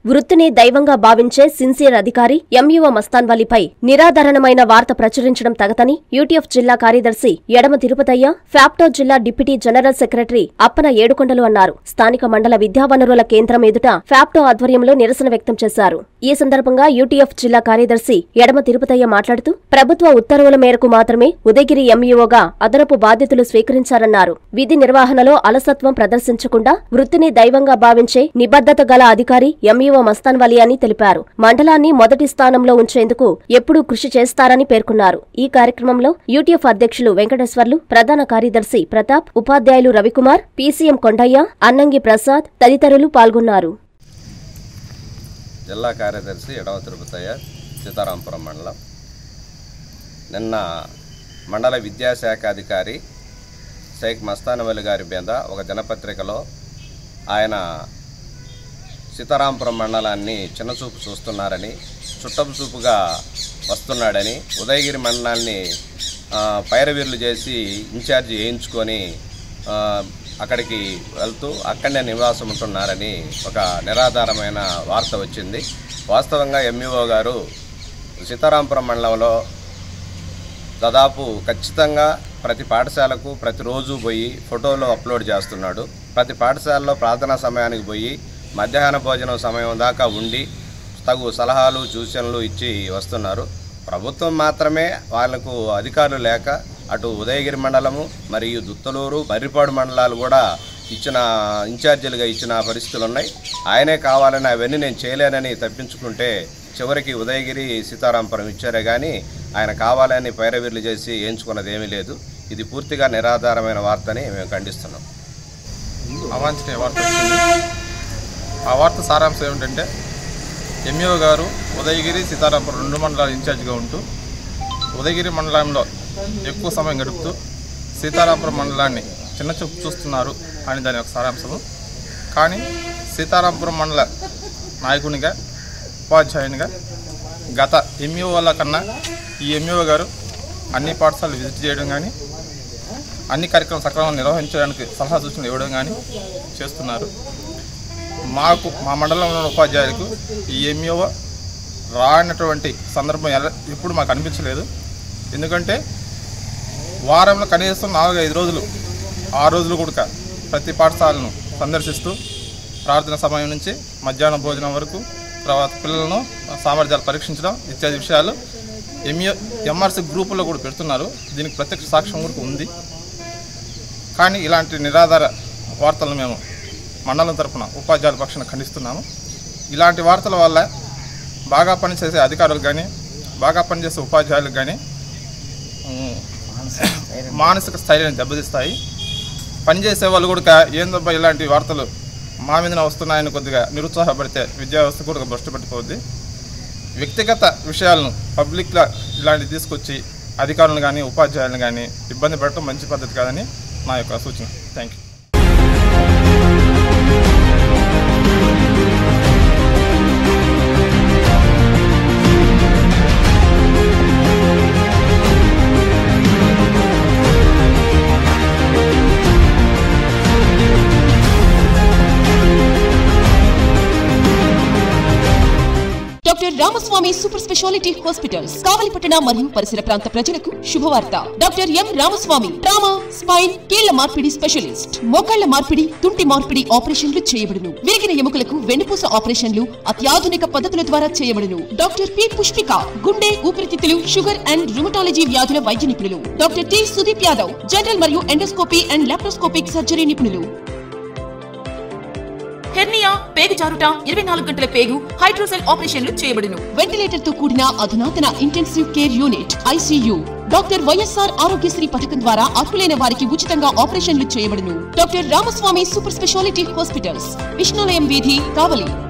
వృత్తిని దైవంగా భావించే సిన్సియర్ అధికారి ఎంఈఓ మస్తాన్వలిపై నిరాధారణమైన వార్త ప్రచురించడం తగదని యూటీఎఫ్ జిల్లా కార్యదర్శి యడమ తిరుపతయ్య, ఫ్యాప్టో జిల్లా deputy general secretary Appana Yedukondalu అన్నారు. స్థానిక మండల విద్యావనరుల కేంద్రం ఎదుట ఫ్యాప్టో ఆధ్వర్యంలో నిరసన వ్యక్తం చేశారు. ఈ సందర్భంగా యూటీఎఫ్ జిల్లా కార్యదర్శి యడమ తిరుపతయ్య మాట్లాడుతూ ప్రభుత్వ ఉత్తర్వుల మేరకు మాత్రమే ఉదయగిరి ఎంఈఓగా అదనపు బాధ్యతలు స్వీకరించారన్నారు. విధి నిర్వహణలో అలసత్వం ప్రదర్శించకుండా వృత్తిని దైవంగా భావించే నిబద్ధత గల అధికారి ఎంఈఓ మస్తాన్వలి అని తెలిపారు. మండలాన్ని మొదటి స్థానంలో ఉంచేందుకు ఎప్పుడూ కృషి చేస్తారని పేర్కొన్నారు. ఈ కార్యక్రమంలో యూటీఎఫ్ అధ్యక్షులు వెంకటేశ్వర్లు, ప్రధాన కార్యదర్శి ప్రతాప్, ఉపాధ్యాయులు రవికుమార్, పీసీఎం కొండయ్య, అన్నంగి ప్రసాద్ తదితరులు పాల్గొన్నారు. జిల్లా కార్యదర్శి యడమ తిరుపతయ్య, సీతారాంపురం మండలం. నిన్న మండల విద్యాశాఖ అధికారి షేక్ మస్తాన్వలి గారి మీద ఒక దినపత్రికలో ఆయన సీతారాంపురం మండలాన్ని చిన్నచూపు చూస్తున్నారని, చుట్టపు చూపుగా వస్తున్నాడని, ఉదయగిరి మండలాన్ని పైరవీర్లు చేసి ఇన్ఛార్జి వేయించుకొని అక్కడికి వెళ్తూ అక్కడనే నివాసం ఉంటున్నారని ఒక నిరాధారమైన వార్త వచ్చింది. వాస్తవంగా ఎంఈఓ గారు సీతారాంపురం మండలంలో దాదాపు ఖచ్చితంగా ప్రతి పాఠశాలకు ప్రతిరోజు పోయి ఫోటోలు అప్లోడ్ చేస్తున్నాడు. ప్రతి పాఠశాలలో ప్రార్థనా సమయానికి పోయి మధ్యాహ్న భోజనం సమయం దాకా ఉండి తగు సలహాలు సూచనలు ఇచ్చి వస్తున్నారు. ప్రభుత్వం మాత్రమే వాళ్లకు అధికారులు లేక అటు ఉదయగిరి మండలము మరియు దుత్తలూరు, మర్రిపాడు మండలాలు కూడా ఇన్ఛార్జీలుగా ఇచ్చిన పరిస్థితులు ఉన్నాయి. ఆయనే కావాలని అవన్నీ నేను చేయలేనని తప్పించుకుంటే చివరికి ఉదయగిరి సీతారాంపురం ఇచ్చారే కానీ ఆయన కావాలని పైరవీర్లు చేసి ఎంచుకున్నది ఏమీ లేదు. ఇది పూర్తిగా నిరాధారమైన వార్తని మేము ఖండిస్తున్నాం. అవాంఛనీయ వార్త వచ్చింది. ఆ వార్త సారాంశం ఏమిటంటే, ఎంఈఓ గారు ఉదయగిరి, సీతారాంపురం 2 మండలాల ఇన్ఛార్జిగా ఉంటూ ఉదయగిరి మండలంలో ఎక్కువ సమయం గడుపుతూ సీతారాంపురం మండలాన్ని చిన్నచూపు చూస్తున్నారు అని దాని యొక్క సారాంశము. కానీ సీతారాంపురం మండల నాయకునిగా, ఉపాధ్యాయునిగా గత ఎంఈఓల కన్నా ఈ ఎంఈఓ గారు అన్ని పాఠశాలలు విజిట్ చేయడం కానీ, అన్ని కార్యక్రమాలు సక్రమంగా నిర్వహించడానికి సలహా సూచనలు ఇవ్వడం కానీ చేస్తున్నారు. మా మండలంలో ఉపాధ్యాయులకు ఈ ఎంఈఓ రానటువంటి సందర్భం ఎప్పుడు మాకు అనిపించలేదు. ఎందుకంటే వారంలో కనీసం 4-5 రోజులు, 6 రోజులు కూడా ప్రతి పాఠశాలను సందర్శిస్తూ ప్రార్థన సమయం నుంచి మధ్యాహ్నం భోజనం వరకు, తర్వాత పిల్లలను సామర్థ్యాలు పరీక్షించడం ఇత్యాది విషయాలు ఎంఆర్సీ గ్రూపుల్లో కూడా పెడుతున్నారు. దీనికి ప్రత్యక్ష సాక్ష్యం కూడా ఉంది. కానీ ఇలాంటి నిరాధార వార్తలను మేము మండలం తరపున ఉపాధ్యాయుల పక్షాన ఖండిస్తున్నాము. ఇలాంటి వార్తల వల్ల బాగా పనిచేసే అధికారులు కానీ, బాగా పనిచేసే ఉపాధ్యాయులకు కానీ మానసిక స్థైర్యాన్ని దెబ్బతీస్తాయి. పనిచేసే వాళ్ళు కూడా ఏందబ్బా ఇలాంటి వార్తలు మా మీదనే వస్తున్నాయని కొద్దిగా నిరుత్సాహపడితే విద్యా వ్యవస్థ కూడా భ్రష్టు పట్టిపోద్ది. వ్యక్తిగత విషయాలను పబ్లిక్లో ఇలాంటివి తీసుకొచ్చి అధికారులను కానీ, ఉపాధ్యాయులను కానీ ఇబ్బంది పెట్టడం మంచి పద్ధతి కాదని నా యొక్క సూచన. Thank you. Doctor Ramaswamy super speciality hospitals, కావలిపట్టణ మరియు పరిసర ప్రాంత ప్రజలకు శుభవార్త. Doctor M Ramaswamy trauma, spine, కీళ్ల మార్పిడి స్పెషలిస్ట్. మోకాళ్ల మార్పిడి, తుంటి మార్పిడి ఆపరేషన్లు చేయబడును. విరిగిన ఎముకలకు వెన్నుపూస ఆపరేషన్లు అత్యాధునిక పద్ధతుల ద్వారా చేయబడును. డాక్టర్ పి పుష్పిక గుండె, ఊపిరితిత్తులు, షుగర్ అండ్ రుమటాలజీ వ్యాధుల వైద్య నిపుణులు. Doctor T Sudeep Yadav general మరియు ఎండోస్కోపీ అండ్ లాప్రోస్కోపిక్ సర్జరీ నిపుణులు. హెర్నియా, పేగు జారుట, 24 గంటల పేగు, హైడ్రోసెల్ ఆపరేషన్లు చేయబడును. వెంటిలేటర్ తో కూడిన అధునాతన intensive care unit ICU. Doctor YSR Aarogyasri పథకం ద్వారా అర్హులైన వారికి ఉచితంగా ఆపరేషన్లు చేయబడును. Doctor Ramaswamy super speciality hospitals, Vishnulayam వీధి, కావలి.